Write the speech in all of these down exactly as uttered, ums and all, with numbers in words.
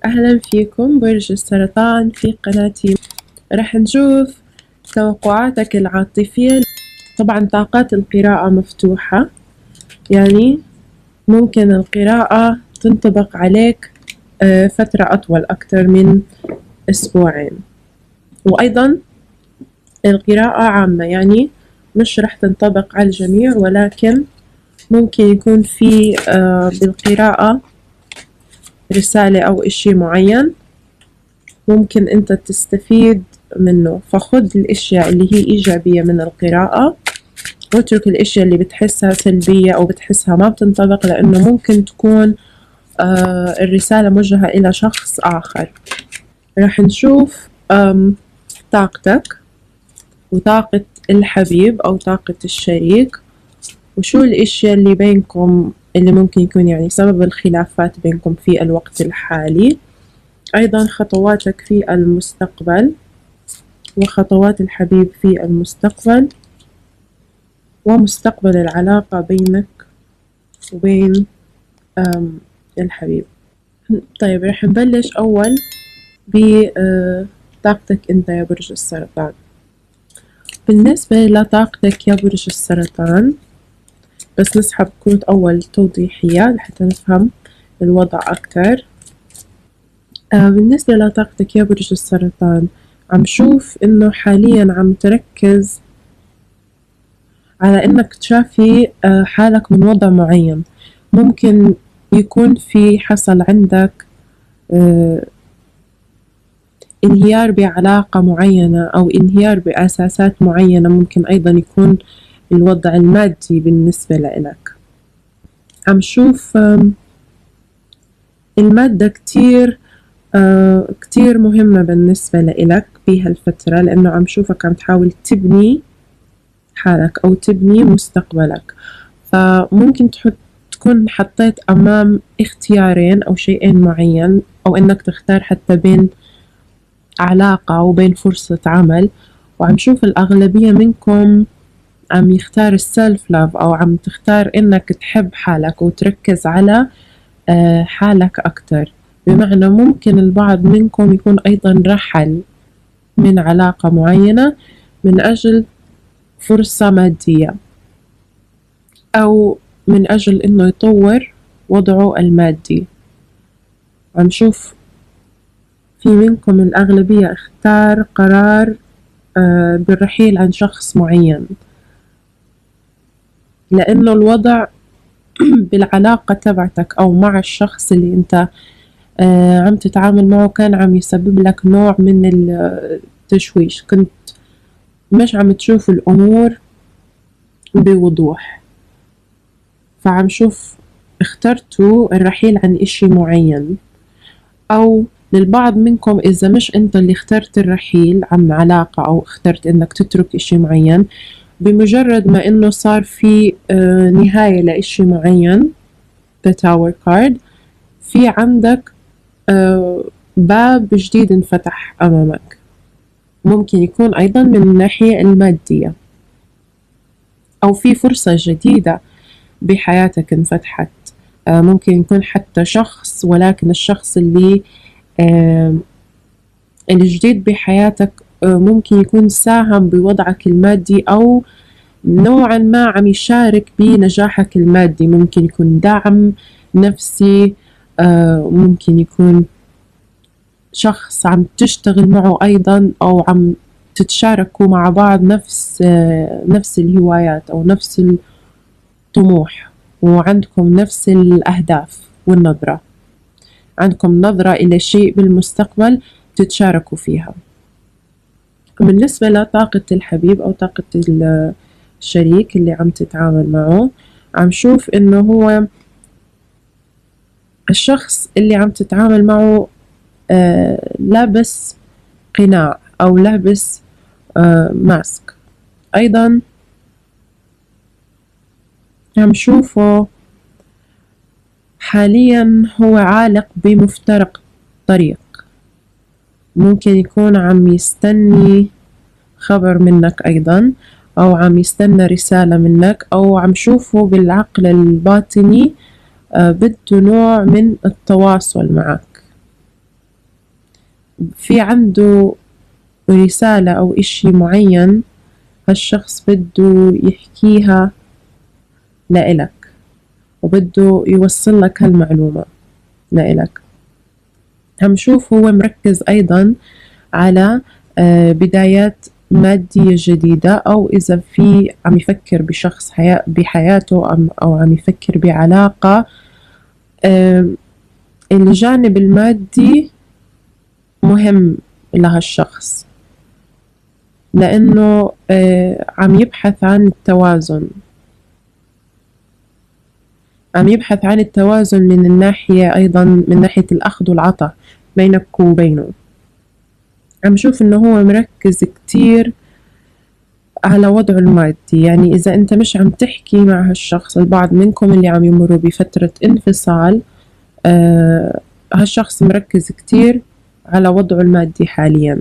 أهلا فيكم برج السرطان في قناتي. رح نشوف توقعاتك العاطفية. طبعا طاقات القراءة مفتوحة، يعني ممكن القراءة تنطبق عليك فترة أطول أكثر من أسبوعين، وأيضا القراءة عامة، يعني مش رح تنطبق على الجميع، ولكن ممكن يكون في بالقراءة رسالة أو إشي معين ممكن أنت تستفيد منه. فخذ الأشياء اللي هي إيجابية من القراءة، واترك الأشياء اللي بتحسها سلبية أو بتحسها ما بتنطبق، لأنه ممكن تكون آه الرسالة موجهة إلى شخص آخر. راح نشوف طاقتك وطاقة الحبيب أو طاقة الشريك، وشو الأشياء اللي بينكم اللي ممكن يكون يعني سبب الخلافات بينكم في الوقت الحالي. أيضا خطواتك في المستقبل وخطوات الحبيب في المستقبل، ومستقبل العلاقة بينك وبين الحبيب. طيب رح نبلش أول بطاقتك أنت يا برج السرطان. بالنسبة لطاقتك يا برج السرطان، بس نسحب كروت أول توضيحية لحتى نفهم الوضع أكتر. آه بالنسبة لطاقتك يا برج السرطان، عم شوف إنه حاليا عم تركز على إنك تشافي آه حالك من وضع معين. ممكن يكون في حصل عندك آه انهيار بعلاقة معينة أو انهيار بأساسات معينة. ممكن أيضا يكون الوضع المادي بالنسبة لإلك. عم شوف المادة كتير آه كتير مهمة بالنسبة لإلك بهالفترة، لأنه عم شوفك عم تحاول تبني حالك أو تبني مستقبلك. فممكن تحط تكون حطيت أمام اختيارين أو شيئين معين، أو إنك تختار حتى بين علاقة أو بين فرصة عمل. وعم شوف الأغلبية منكم عم يختار السلف لاف، أو عم تختار إنك تحب حالك وتركز على حالك أكتر. بمعنى ممكن البعض منكم يكون أيضا رحل من علاقة معينة من أجل فرصة مادية، أو من أجل إنه يطور وضعه المادي. عم شوف في منكم الأغلبية اختار قرار بالرحيل عن شخص معين، لأنه الوضع بالعلاقة تبعتك أو مع الشخص اللي أنت عم تتعامل معه كان عم يسبب لك نوع من التشويش. كنت مش عم تشوف الأمور بوضوح، فعم شوف اخترتوا الرحيل عن إشي معين. أو للبعض منكم إذا مش أنت اللي اخترت الرحيل عن علاقة أو اخترت إنك تترك إشي معين، بمجرد ما إنه صار في آه نهاية لإشي معين The Tower Card، في عندك آه باب جديد انفتح أمامك. ممكن يكون أيضا من الناحية المادية، أو في فرصة جديدة بحياتك انفتحت. آه ممكن يكون حتى شخص، ولكن الشخص اللي آه الجديد بحياتك آه ممكن يكون ساهم بوضعك المادي، أو نوعا ما عم يشارك بنجاحك المادي. ممكن يكون دعم نفسي، آه ممكن يكون شخص عم تشتغل معه أيضا، أو عم تتشاركوا مع بعض نفس آه نفس الهوايات أو نفس الطموح، وعندكم نفس الأهداف والنظرة. عندكم نظرة إلى شيء بالمستقبل تتشاركوا فيها. بالنسبة لطاقة الحبيب أو طاقة الشريك اللي عم تتعامل معه، عم شوف إنه هو الشخص اللي عم تتعامل معه آه لابس قناع أو لابس آه ماسك. أيضا عم شوفه حاليا هو عالق بمفترق طريق. ممكن يكون عم يستني خبر منك أيضا، أو عم يستنى رسالة منك، أو عم شوفه بالعقل الباطني آه بده نوع من التواصل معك. في عنده رسالة أو إشي معين هالشخص بده يحكيها لإلك، وبده يوصل لك هالمعلومة لإلك. عم شوف هو مركز أيضا على بدايات مادية جديدة، أو إذا في عم يفكر بشخص حياة بحياته أو عم يفكر بعلاقة. الجانب المادي مهم لهالشخص، لأنه عم يبحث عن التوازن، عم يبحث عن التوازن من الناحية أيضا من ناحية الأخذ والعطاء بينك وبينه. عم شوف إنه هو مركز كتير على وضعه المادي. يعني إذا أنت مش عم تحكي مع هالشخص، البعض منكم اللي عم يمروا بفترة انفصال، آه هالشخص مركز كتير على وضعه المادي حاليا،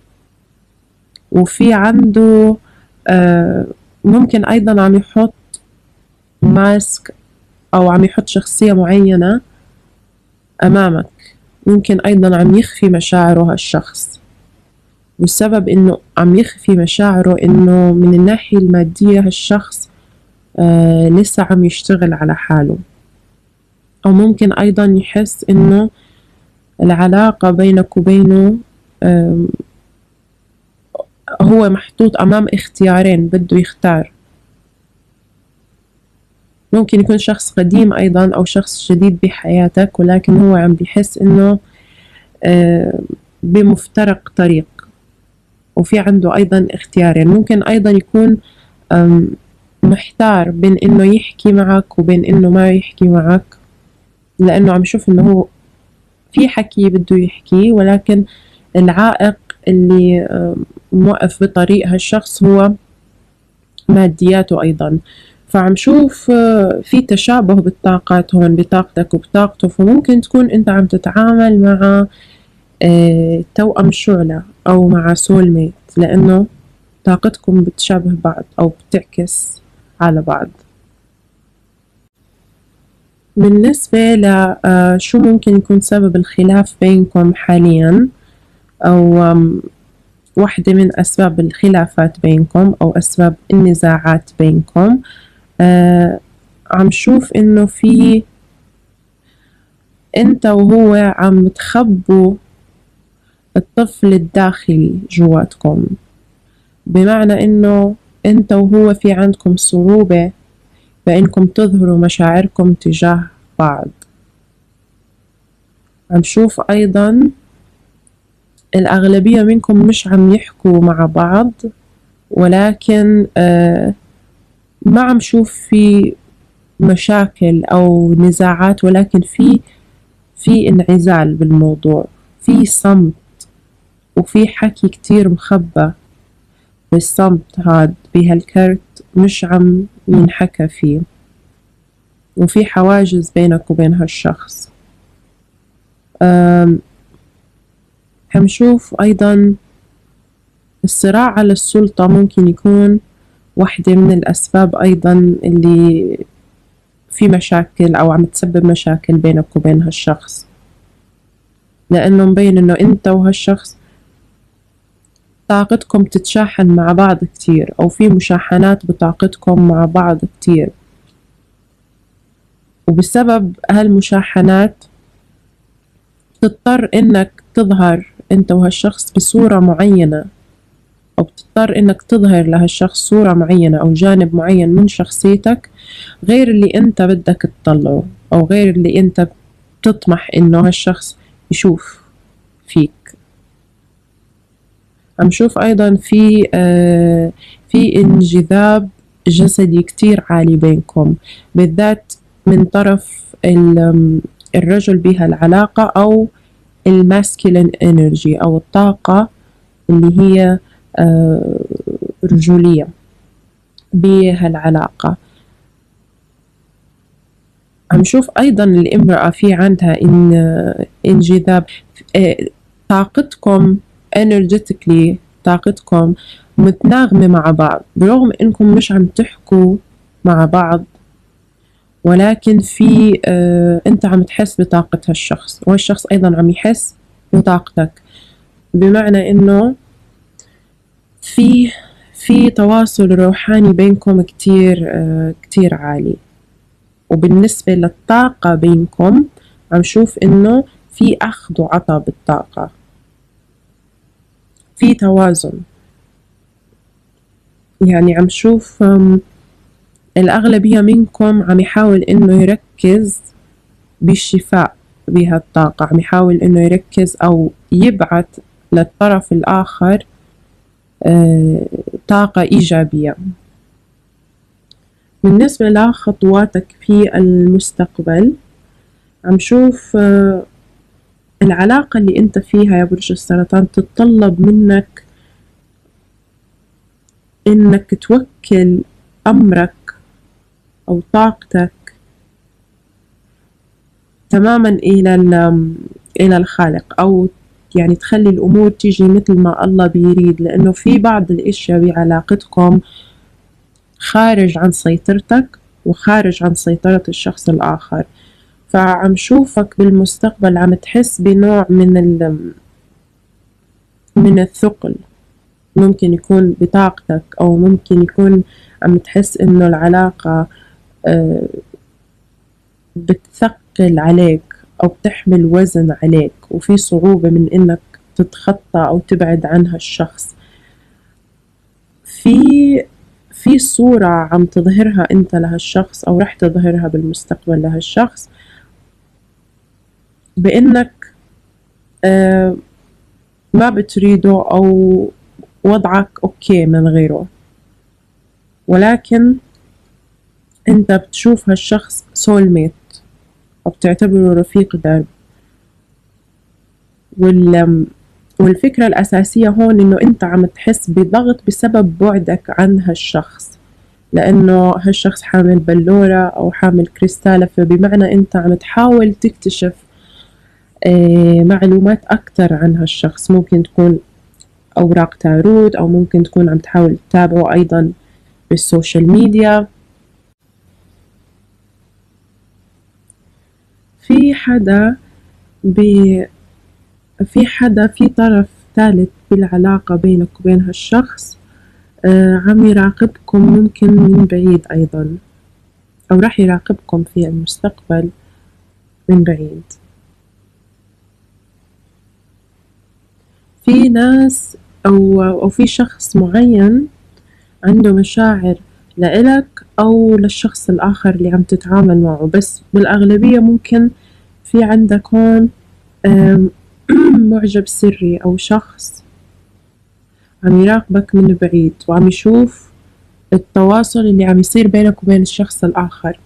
وفي عنده آه ممكن أيضا عم يحط ماسك أو عم يحط شخصية معينة أمامك، ممكن أيضا عم يخفي مشاعره هالشخص، والسبب إنه عم يخفي مشاعره إنه من الناحية المادية هالشخص آه لسه عم يشتغل على حاله، أو ممكن أيضا يحس إنه العلاقة بينك وبينه آه هو محطوط أمام اختيارين بده يختار. ممكن يكون شخص قديم أيضا أو شخص جديد بحياتك، ولكن هو عم بيحس إنه آه بمفترق طريق، وفي عنده أيضا اختيارين. ممكن أيضا يكون محتار بين إنه يحكي معك وبين إنه ما يحكي معك، لأنه عم يشوف إنه هو في حكي بده يحكي، ولكن العائق اللي موقف بطريق هالشخص هو مادياته أيضا. فعم شوف في تشابه بالطاقات هون، بطاقتك وبطاقته، فممكن تكون أنت عم تتعامل مع توأم شعلة أو مع سول ميت، لأنه طاقتكم بتشابه بعض أو بتعكس على بعض. بالنسبة لشو ممكن يكون سبب الخلاف بينكم حاليا، أو واحدة من أسباب الخلافات بينكم أو أسباب النزاعات بينكم، عم شوف إنه في أنت وهو عم تخبوا الطفل الداخلي جواتكم، بمعنى إنه أنت وهو في عندكم صعوبة بإنكم تظهروا مشاعركم تجاه بعض. عم شوف أيضا الأغلبية منكم مش عم يحكوا مع بعض، ولكن آه ما عم شوف في مشاكل أو نزاعات، ولكن في في انعزال بالموضوع، في صمت وفي حكي كتير مخبى بالصمت هاد بهالكرت مش عم ينحكى فيه، وفي حواجز بينك وبين هالشخص. عم شوف أيضا الصراع على السلطة ممكن يكون واحدة من الأسباب أيضا اللي في مشاكل أو عم تسبب مشاكل بينك وبين هالشخص، لأنه مبين إنه أنت وهالشخص طاقتكم تتشاحن مع بعض كتير، أو في مشاحنات بطاقتكم مع بعض كتير، وبسبب هالمشاحنات تضطر إنك تظهر أنت وهالشخص بصورة معينة، أو بتضطر إنك تظهر لهالشخص صورة معينة أو جانب معين من شخصيتك غير اللي أنت بدك تطلعه، أو غير اللي أنت بتطمح إنه هالشخص يشوف فيك. عم شوف أيضا في آه في انجذاب جسدي كتير عالي بينكم، بالذات من طرف الرجل بهالعلاقة، أو الماسكلين انرجي أو الطاقة اللي هي آه رجولية بهالعلاقة. عم شوف أيضا الامرأة في عندها إن انجذاب، آه طاقتكم energetically طاقتكم متناغمة مع بعض، برغم إنكم مش عم تحكوا مع بعض، ولكن في آه أنت عم تحس بطاقة هالشخص، والشخص أيضا عم يحس بطاقتك. بمعنى إنه في في تواصل روحاني بينكم كتير آه كتير عالي. وبالنسبة للطاقة بينكم عم شوف إنه في أخذ وعطا بالطاقة، في توازن. يعني عم شوف الأغلبية منكم عم يحاول إنه يركز بالشفاء بهالطاقة، عم يحاول إنه يركز أو يبعث للطرف الآخر آه طاقة إيجابية. بالنسبة لخطواتك في المستقبل عم شوف آه العلاقة اللي أنت فيها يا برج السرطان تتطلب منك إنك توكل أمرك أو طاقتك تمامًا إلى إلى الخالق، أو يعني تخلي الأمور تيجي مثل ما الله بيريد، لأنه في بعض الأشياء بعلاقتكم خارج عن سيطرتك وخارج عن سيطرة الشخص الآخر. فعم شوفك بالمستقبل عم تحس بنوع من ال من الثقل، ممكن يكون بطاقتك أو ممكن يكون عم تحس إنه العلاقة بتثقل عليك أو بتحمل وزن عليك، وفي صعوبة من إنك تتخطى أو تبعد عن هالشخص. في في صورة عم تظهرها أنت لهالشخص أو رح تظهرها بالمستقبل لهالشخص بإنك آه ما بتريده أو وضعك أوكي من غيره، ولكن أنت بتشوف هالشخص سول ميت أو بتعتبره رفيق درب. وال والفكرة الأساسية هون إنه أنت عم تحس بضغط بسبب بعدك عن هالشخص، لأنه هالشخص حامل بلورة أو حامل كريستالة، فبمعنى أنت عم تحاول تكتشف معلومات أكتر عن هالشخص. ممكن تكون أوراق تاروت، أو ممكن تكون عم تحاول تتابعه أيضا بالسوشيال ميديا. في حدا بي في حدا في طرف ثالث بالعلاقة بينك وبين هالشخص آه عم يراقبكم، ممكن من بعيد أيضا، أو راح يراقبكم في المستقبل من بعيد. في ناس أو, أو في شخص معين عنده مشاعر لإلك أو للشخص الآخر اللي عم تتعامل معه، بس بالأغلبية ممكن في عندك هون معجب سري أو شخص عم يراقبك من بعيد وعم يشوف التواصل اللي عم يصير بينك وبين الشخص الآخر.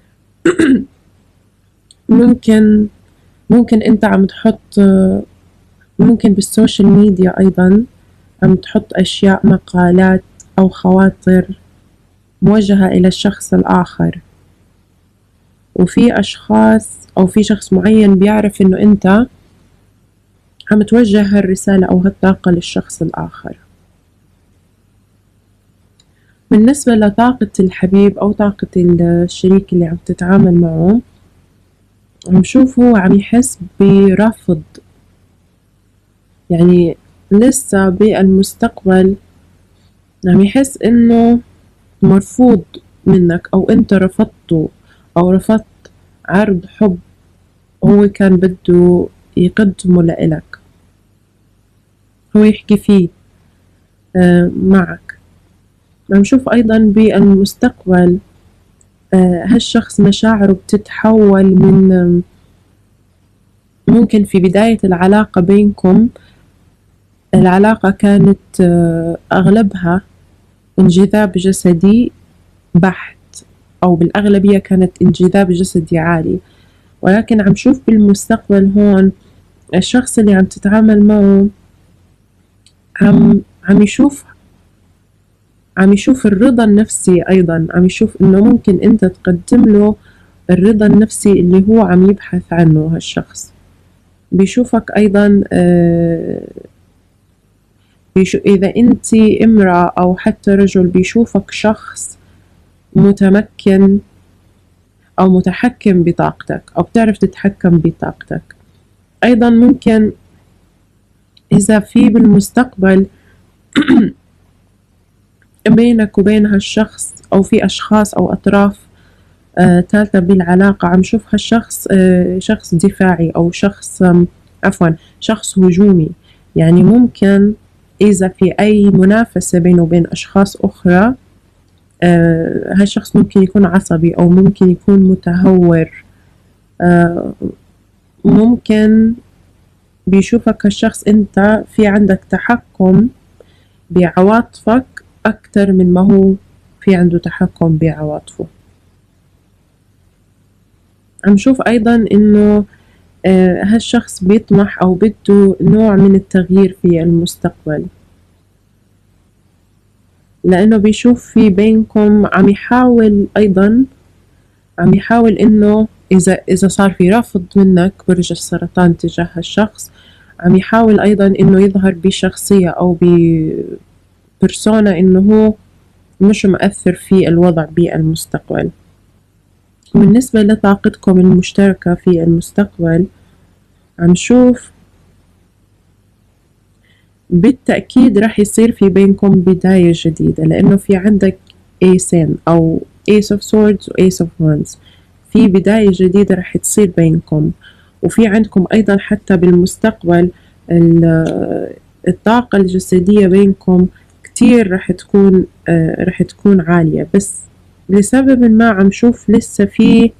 ممكن ممكن أنت عم تحط، ممكن بالسوشيال ميديا أيضا عم تحط أشياء، مقالات أو خواطر موجهة إلى الشخص الآخر، وفي أشخاص أو في شخص معين بيعرف إنه أنت عم توجه هالرسالة أو هالطاقة للشخص الآخر. بالنسبة لطاقة الحبيب أو طاقة الشريك اللي عم تتعامل معه، عم شوف هو عم يحس برفض، يعني لسه بالمستقبل عم يحس إنه مرفوض منك، أو أنت رفضته أو رفضت عرض حب هو كان بده يقدمه لإلك، هو يحكي فيه آه معك. عم شوف أيضا بالمستقبل آه هالشخص مشاعره بتتحول من، ممكن في بداية العلاقة بينكم العلاقة كانت آه أغلبها انجذاب جسدي بحت، أو بالأغلبية كانت انجذاب جسدي عالي، ولكن عم شوف بالمستقبل هون الشخص اللي عم تتعامل معه عم عم يشوف عم يشوف الرضا النفسي أيضا، عم يشوف إنه ممكن أنت تقدم له الرضا النفسي اللي هو عم يبحث عنه هالشخص. بيشوفك أيضا آه بيشوف إذا أنت امرأة أو حتى رجل بيشوفك شخص متمكن أو متحكم بطاقتك أو بتعرف تتحكم بطاقتك. أيضا ممكن إذا في بالمستقبل بينك وبين هالشخص أو في أشخاص أو أطراف آه ثالثة بالعلاقة، عم شوف هالشخص آه شخص دفاعي أو شخص آم، عفوا شخص هجومي. يعني ممكن إذا في أي منافسة بينه وبين أشخاص أخرى آه هالشخص ممكن يكون عصبي أو ممكن يكون متهور. آه ممكن بيشوفك هالشخص أنت في عندك تحكم بعواطفك أكتر من ما هو في عنده تحكم بعواطفه. عم شوف أيضا إنه آه هالشخص بيطمح أو بده نوع من التغيير في المستقبل، لأنه بيشوف في بينكم عم يحاول أيضا عم يحاول إنه إذا إذا صار في رفض منك برج السرطان تجاه هالشخص، عم يحاول أيضا إنه يظهر بشخصية أو ببرسونا إنه هو مش مؤثر في الوضع بالمستقبل. بالنسبة لطاقتكم المشتركة في المستقبل، عم شوف بالتأكيد رح يصير في بينكم بداية جديدة، لأنه في عندك ايسين أو Ace of Swords و Ace of Wands. في بداية جديدة رح تصير بينكم، وفي عندكم أيضا حتى بالمستقبل الطاقة الجسدية بينكم كتير رح تكون آه رح تكون عالية، بس لسبب ما عم شوف لسه في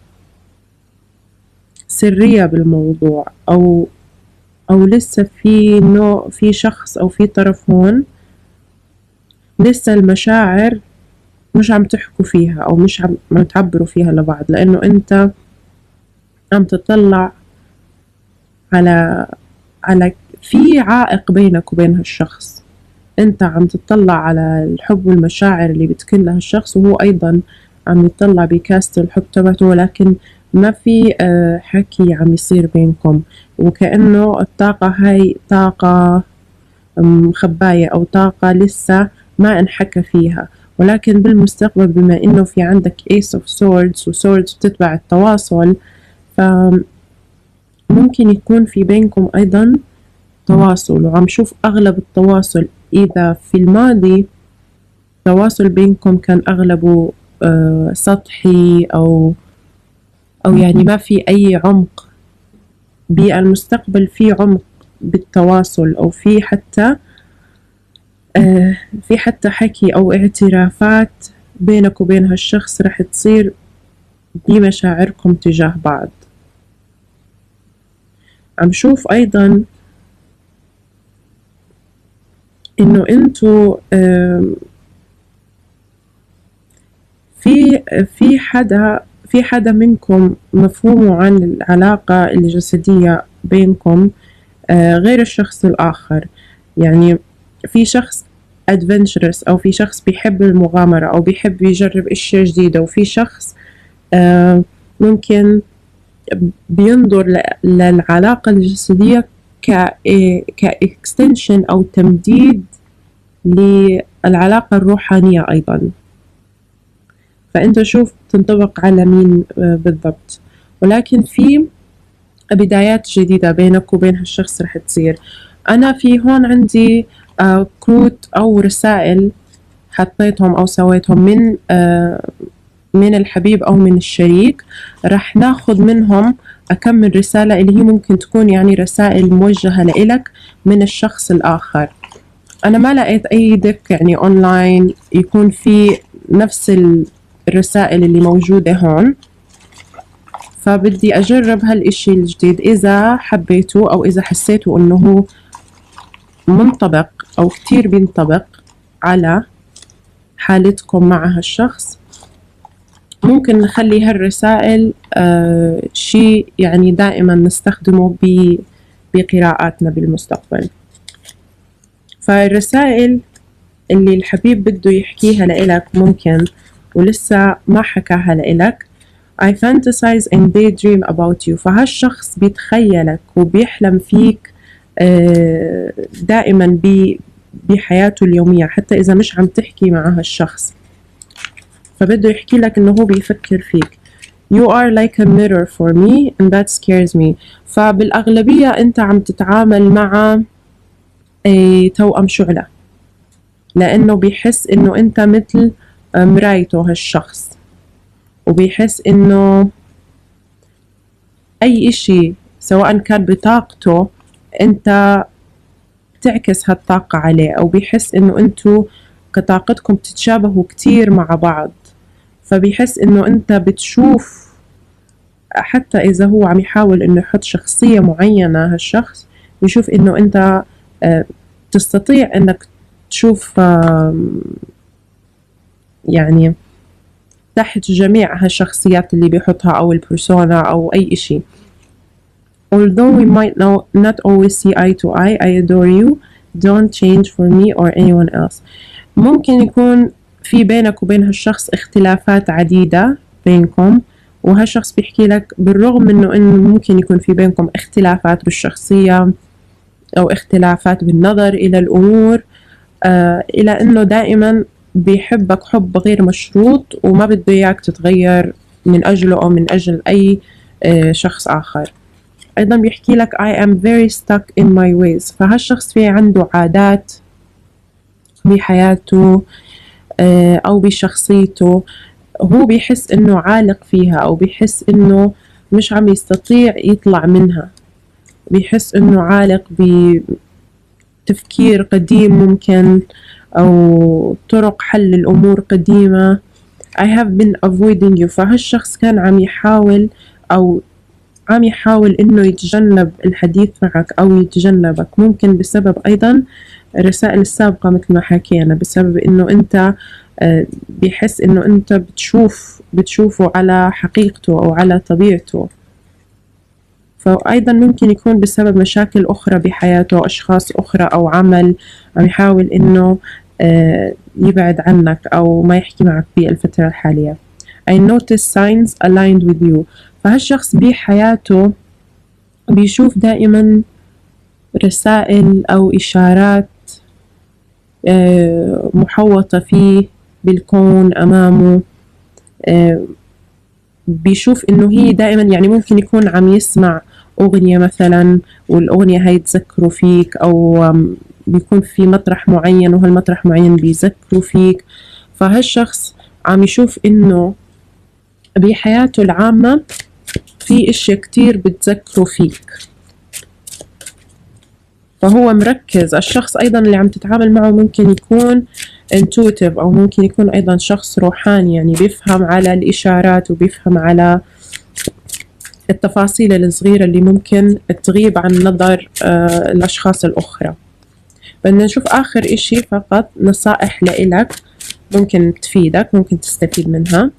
سرية بالموضوع، أو أو لسه في نوع في شخص أو في طرف هون لسه المشاعر مش عم تحكوا فيها أو مش عم, عم تعبروا فيها لبعض، لأنه أنت عم تطلع على على في عائق بينك وبين هالشخص. أنت عم تطلع على الحب والمشاعر اللي بتكن لها الشخص، وهو أيضا عم يطلع بكاسة الحب تبعته، ولكن ما في حكي عم يصير بينكم، وكأنه الطاقة هاي طاقة مخباية أو طاقة لسه ما انحكى فيها. ولكن بالمستقبل بما إنه في عندك Ace of Swords و Swords بتتبع التواصل، فممكن يكون في بينكم أيضا تواصل. وعم شوف أغلب التواصل إذا في الماضي التواصل بينكم كان أغلبه آه سطحي أو أو يعني ما في أي عمق، بالمستقبل في عمق بالتواصل، أو في حتى آه في حتى حكي أو اعترافات بينك وبين هالشخص رح تصير بمشاعركم تجاه بعض. عم شوف أيضا إنه أنتو آه في في حدا في حدا منكم مفهومه عن العلاقة الجسدية بينكم آه غير الشخص الآخر. يعني في شخص adventurous أو في شخص بيحب المغامرة أو بيحب يجرب أشياء جديدة، وفي شخص آه ممكن بينظر للعلاقة الجسدية ك كإكستنشن أو تمديد للعلاقة الروحانية أيضا. فأنت شوف تنطبق على مين بالضبط، ولكن في بدايات جديدة بينك وبين هالشخص رح تصير. أنا في هون عندي آه كروت أو رسائل حطيتهم أو سويتهم من آه من الحبيب أو من الشريك، رح ناخد منهم أكمل رسالة اللي هي ممكن تكون يعني رسائل موجهة لإلك من الشخص الآخر. أنا ما لقيت أي ديك يعني أونلاين يكون في نفس الرسائل اللي موجودة هون، فبدي أجرب هالإشي الجديد. إذا حبيته أو إذا حسيته إنه هو منطبق أو كتير بينطبق على حالتكم مع هالشخص، ممكن نخلي هالرسائل آه شيء يعني دائما نستخدمه بقراءاتنا بالمستقبل. فالرسائل اللي الحبيب بده يحكيها لإلك ممكن ولسه ما حكاها لإلك: I fantasize and daydream about you. فهالشخص بيتخيلك وبيحلم فيك آه دائما بحياته اليومية، حتى إذا مش عم تحكي مع هالشخص فبده يحكي لك إنه هو بيفكر فيك. You are like a mirror for me and that scares me. فبالأغلبية أنت عم تتعامل مع إيه توأم شعلة، لأنه بيحس إنه أنت مثل مرايته هالشخص، وبيحس إنه أي إشي سواء كان بطاقته أنت تعكس هالطاقة عليه، أو بيحس إنه أنتوا كطاقتكم تتشابهوا كتير مع بعض، فبيحس إنه أنت بتشوف حتى إذا هو عم يحاول إنه يحط شخصية معينة هالشخص، بيشوف إنه أنت تستطيع إنك تشوف يعني تحت جميع هالشخصيات اللي بيحطها أو البرسونا أو أي إشي. Although we might now not always see eye to eye, I adore you. Don't change for me or anyone else. ممكن يكون في بينك وبين هالشخص اختلافات عديدة بينكم، وهالشخص بيحكي لك بالرغم منه انه ممكن يكون في بينكم اختلافات بالشخصية او اختلافات بالنظر الى الامور، آه الى انه دائما بيحبك حب غير مشروط وما بده اياك تتغير من اجله او من اجل اي آه شخص اخر. ايضا بيحكي لك I am very stuck in my ways، فهالشخص في عنده عادات بحياته آه او بشخصيته هو بيحس انه عالق فيها، او بيحس انه مش عم يستطيع يطلع منها، بيحس انه عالق بتفكير قديم ممكن او طرق حل الامور قديمة. I have been avoiding you، فهالشخص كان عم يحاول او عم يحاول انه يتجنب الحديث معك او يتجنبك، ممكن بسبب ايضا الرسائل السابقة مثل ما حكينا، بسبب انه انت بيحس انه انت بتشوف بتشوفه على حقيقته او على طبيعته. فايضا ممكن يكون بسبب مشاكل اخرى بحياته، اشخاص اخرى او عمل، عم يحاول انه يبعد عنك او ما يحكي معك في الفترة الحالية. I notice signs aligned with you، فهالشخص بحياته بيشوف دائما رسائل او اشارات محوطة فيه بالكون أمامه، بيشوف إنه هي دائما يعني ممكن يكون عم يسمع أغنية مثلا والأغنية هاي تذكره فيك، أو بيكون في مطرح معين وهالمطرح معين بيذكره فيك، فهالشخص عم يشوف إنه بحياته العامة في إشياء كتير بتذكره فيك، فهو مركز. الشخص أيضا اللي عم تتعامل معه ممكن يكون intuitive، أو ممكن يكون أيضا شخص روحاني، يعني بيفهم على الإشارات وبيفهم على التفاصيل الصغيرة اللي ممكن تغيب عن نظر آه الأشخاص الأخرى. بدنا نشوف آخر إشي فقط نصائح لإلك ممكن تفيدك، ممكن تستفيد منها.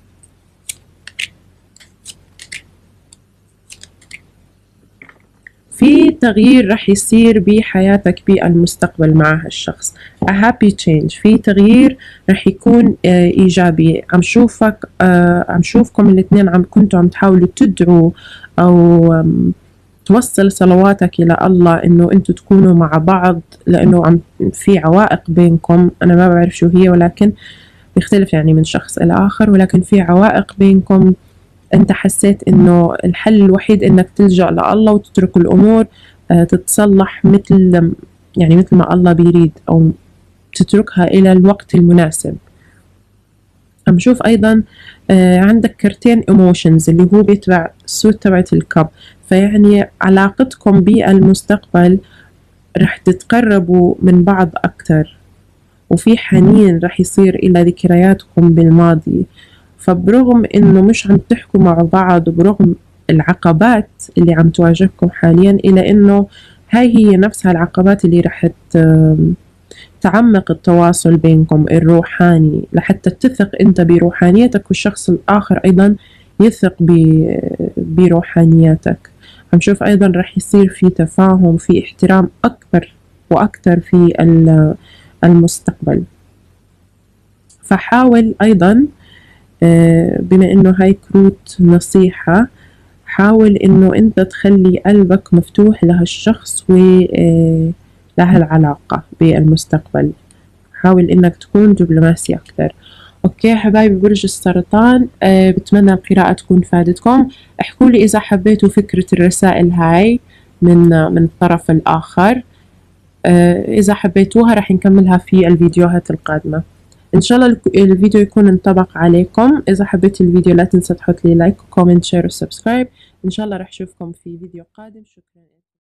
في تغيير رح يصير بحياتك بالمستقبل مع هالشخص، a happy change، في تغيير رح يكون إيجابي. عم شوفك عم شوفكم الاثنين عم كنتوا عم تحاولوا تدعوا أو توصل صلواتك إلى الله إنه أنتوا تكونوا مع بعض، لأنه عم في عوائق بينكم، أنا ما بعرف شو هي ولكن بيختلف يعني من شخص إلى آخر، ولكن في عوائق بينكم. أنت حسيت إنه الحل الوحيد إنك تلجأ لله وتترك الأمور تتصلح مثل يعني مثل ما الله بيريد، أو تتركها إلى الوقت المناسب. عم شوف أيضا عندك كرتين emotions اللي هو بيتبع السود تبعت الكب، فيعني علاقتكم بالمستقبل رح تتقربوا من بعض أكتر، وفي حنين رح يصير إلى ذكرياتكم بالماضي. فبرغم إنه مش عم تحكوا مع بعض وبرغم العقبات اللي عم تواجهكم حاليا، إلا إنه هاي هي نفسها العقبات اللي رح تعمق التواصل بينكم الروحاني، لحتى تثق أنت بروحانيتك والشخص الآخر أيضا يثق بروحانيتك. عم شوف أيضا رح يصير في تفاهم، في احترام أكبر وأكثر في المستقبل. فحاول أيضا بما إنه هاي كروت نصيحة، حاول إنه أنت تخلي قلبك مفتوح لهالشخص ولهالعلاقة بالمستقبل، حاول إنك تكون دبلوماسي أكثر. أوكي حبايبي برج السرطان، أه بتمنى القراءة تكون فادتكم. احكوا لي إذا حبيتوا فكرة الرسائل هاي من من الطرف الآخر. إذا حبيتوها رح نكملها في الفيديوهات القادمة. إن شاء الله الفيديو يكون انطبق عليكم. إذا حبيت الفيديو لا تنسى تحط لي لايك وكومنت شير وسبسكرايب. إن شاء الله رح أشوفكم في فيديو قادم. شكرا.